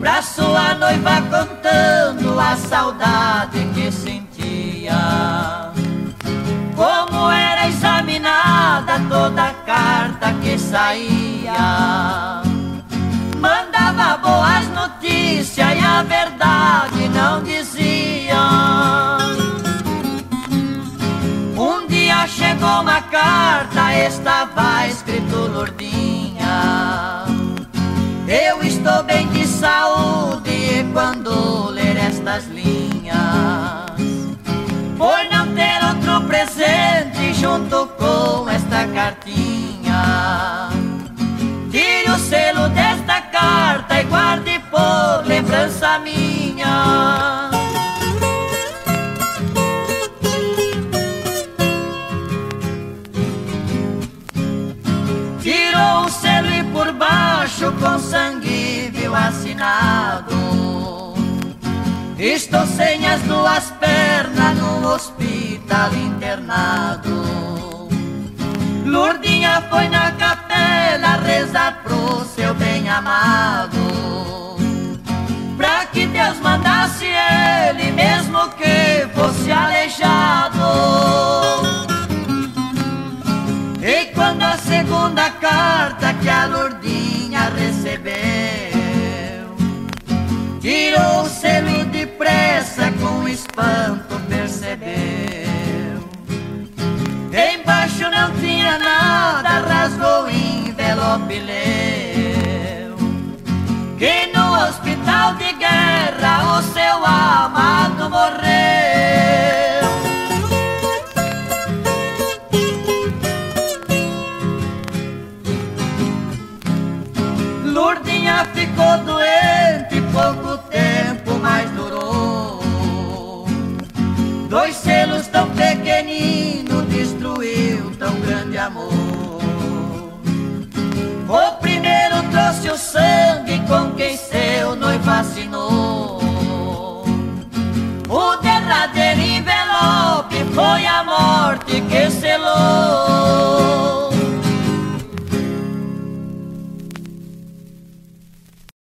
pra sua noiva contando a saudade que sentia. Como era examinada toda carta que saía, mandava boas notícias e a verdade não dizia. Um dia chegou uma carta, estava escrito: Lourdinha, eu estou bem de saúde, e quando ler estas linhas, por não ter outro presente junto com esta cartinha, tire o selo desta carta e guarde por lembrança minha. Tirou o selo e por baixo com sangue viu assinado: estou sem as duas pernas no hospital internado. Lourdinha foi na capela rezar pro seu bem amado, pra que Deus mandasse ele, mesmo que fosse aleijado. E quando a segunda carta que a Lourdinha recebeu, tirou o selo depressa, com espanto percebeu. Embaixo não tinha nada, rasgou o envelope e leu que no hospital de guerra o seu amado morreu. Lourdinha ficou doente, pouco tempo mais durou. Dois selos tão pequeninos destruiu tão grande amor. O primeiro trouxe o sangue com quem seu noivo assinou. O derradeiro envelope foi a morte